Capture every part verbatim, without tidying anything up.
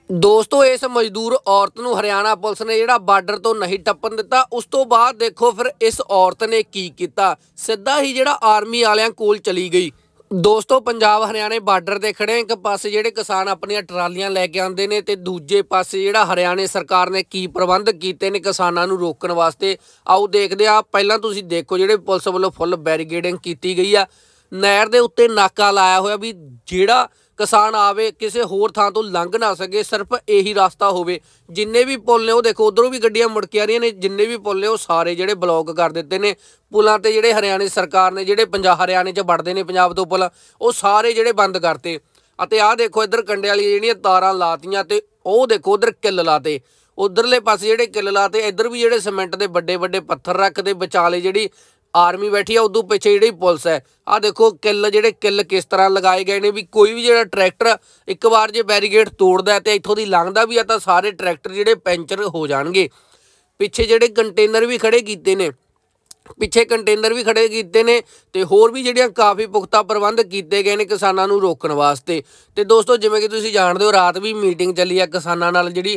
दोस्तों इस मजदूर औरत नूं हरियाणा पुलिस ने जिहड़ा बार्डर तो नहीं टप्पन दिता। उस तो बाद देखो फिर इस औरत ने की किया, सीधा ही जिहड़ा आर्मी वालियां कोल चली गई। दोस्तों पंजाब हरियाणे बार्डर ते खड़े एक पासे जिहड़े किसान अपनियां ट्रालियां लैके आंदे ने ते दूजे पासे जिहड़ा हरियाणे सरकार ने की प्रबंध कीते ने किसानां नूं रोकण वास्ते। आओ देखदे आ। पहिलां तुसीं देखो जिहड़े पुलिस वल्लों फुल बैरीगेडिंग कीती गई आ। नहर दे उत्ते नाका लाया होया भी जिहड़ा किसान आवे किसी होर थां तो लंघ ना सके, सिर्फ यही रास्ता होवे। जिन्ने भी पुल ने वो देखो उधरों भी गड्डियां मुड़ के आ रही ने, जिन्ने भी पुल ने वो सारे जिहड़े ब्लॉक कर दिते ने। पुलों ते जिहड़े हरियाणे सरकार ने जिहड़े पंजाब हरियाणे च वड़दे ने पंजाब तो पुल वो सारे जिहड़े बंद करते। अते आ देखो इधर कंडे वाली जिहड़ियां तारां लातियां ते ओ देखो उधर किल लाते, उधरले पासे जिहड़े किल लाते, इधर भी जिहड़े सीमेंट दे बड़े बड़े पत्थर रखते। विचाले जिहड़ी आर्मी बैठी है उदों पिछे जिहड़ी पुलिस है। आ देखो किल जिहड़े किल किस तरह लगाए गए ने भी कोई भी जिहड़ा ट्रैक्टर एक बार जे बैरीगेड तोड़दा है ते इत्थों दी लंघदा भी है तां सारे ट्रैक्टर जिहड़े पैंचर हो जाणगे। पिछे जिहड़े कंटेनर भी खड़े कीते ने, पिछे कंटेनर भी खड़े कीते ने ते होर भी जिहड़ियां काफ़ी पुख्ता प्रबंध कीते गए ने किसानां नूं रोकण वास्ते। ते दोस्तों जिवें कि तुसीं जाणदे हो रात भी मीटिंग चली है किसानां नाल जिहड़ी,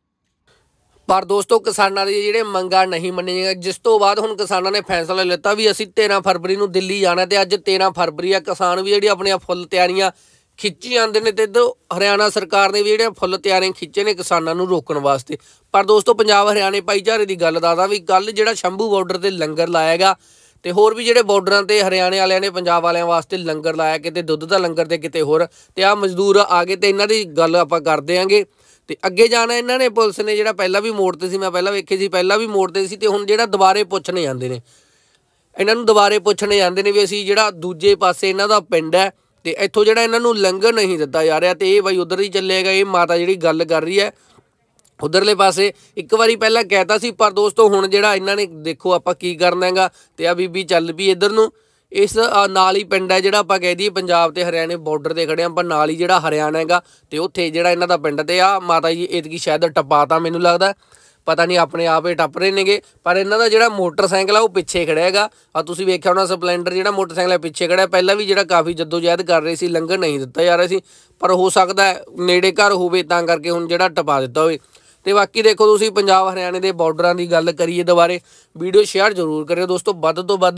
पर दोस्तों किसानां दी जिहड़े मंगां नहीं मन्नियां। जिस तो बाद हुण किसानां ने फैसला लिता भी असीं तेरह फरवरी नूं दिल्ली जाना ते अज तेरह फरवरी आ। किसान भी जिहड़ी अपणियां फुੱਲ तैयारियां खिच्ची जांदे ने ते इधर हरियाणा सरकार ने भी जिहड़ियां फुੱਲ तैयारियां खिच्चे ने किसानां नूं रोकण वास्ते। पर दोस्तों पंजाब हरियाणे भाईचारे की गल दसदा भी कल जिहड़ा शंभू बॉर्डर ते लंगर लाया गया ते होर भी जिहड़े बॉर्डरां ते हरियाणे वालियां ने पंजाब वालियां वास्ते लंगर लाया, किते दुੱਧ दा लंगर ते किते होर। ते आ मजदूर आ गए ते इन्हां दी गल आपां करदे आंगे ते अगे जाना। इन्हां ने पुलिस ने जिहड़ा पहला भी मोड़ते सी, मैं पहला वेखे सी पहला भी मोड़ते सी ते हुण जिहड़ा दुबारे पुछणे जांदे ने, इन्हां नूं दुबारे पुछणे जांदे ने भी असीं जिहड़ा दूजे पासे इन्हां दा पिंड है ते इत्थों जिहड़ा इन्हां नूं लंघण नहीं दित्ता जा रिहा ते इह बाई उधर ही चलेगा। ये माता जिहड़ी गल कर रही है उधरले पासे एक बारी पहला कहता सी, पर दोस्तों हुण जिहड़ा इन्हां ने देखो आपां की करना हैगा ते आ बीबी चल पई इधर नूं। इस नाल ही पिंड है जिहड़ा आपां कह दईए पंजाब ते हरियाणे बॉर्डर ते खड़े आपां, नाल ही जिहड़ा हरियाणा हैगा ते उत्थे जिहड़ा इन्हां दा पिंड ते आ माता जी एतकी शायद टपाता, मैनूं लगदा पता नहीं अपने आप ही टप रहे नेगे। पर इन्हां दा जिहड़ा मोटरसाइकिल आ वो पिछे खड़ा हैगा। आ तुसीं वेखिआ होणा स्पलैंडर जिहड़ा मोटरसाइकिल है पिछे खड़ा, पहला भी जिहड़ा काफ़ी जद्दोजहद कर रहे सी, लंघण नहीं दित्ता जा रहा सी, पर हो सकदा है नेड़े घर होवे तां करके हुण जिहड़ा टपा दित्ता होवे। ते बाकी देखो तुसीं पंजाब हरियाणे दे बॉर्डरां दी गल करिए दुबारे वीडियो शेयर जरूर करियो दोस्तों। वध तो वध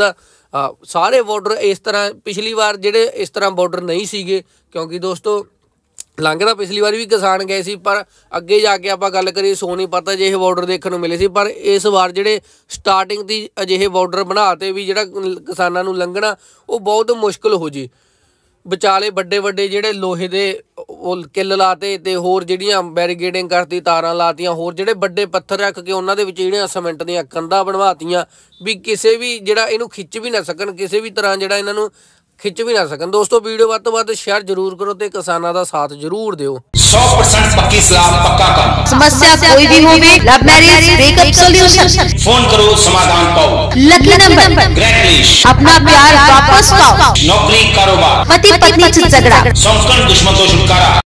सारे बॉर्डर इस तरह पिछली बार जिहड़े इस तरह बॉर्डर नहीं सीगे, क्योंकि दोस्तों लंघदा पिछली बार भी किसान गए सी, पर अगे जाके आपां गल करिए सोनीपत अजिहे बॉर्डर देखण नूं मिले सी। पर इस बार जिहड़े स्टार्टिंग दी अजिहे बॉर्डर बनाते भी जिहड़ा किसानां नूं लंघना वो बहुत मुश्किल हो जी। विचाले बड़े बड़े जिहड़े लोहे दे किल लाते ते होर जिहड़ियां बैरीगेडिंग करती, तारां लातियां, होर जिहड़े बड़े पत्थर रख के उन्हां दे विच जिहड़ियां सीमेंट दीयां कंधां बनवातियां भी किसी भी जिहड़ा इहनूं खिच भी ना सकन, किसी भी तरह जिहड़ा इन्हां नूं खिच भी ना सकन। दोस्तों वीडियो वध तो वध शेयर जरूर करो ते किसानां दा साथ जरूर दिओ। सौ परसेंट पक्की सलाह पक्का काम। समस्या कोई भी हो, love marriage breakup solution, phone करो समाधान पाओ। लकी नंबर, ग्रेट लिस्ट, अपना प्यार वापस पाओ, नौकरी कारोबार, पति पत्नी से झगड़ा, संकट दुश्मन को छुटकारा।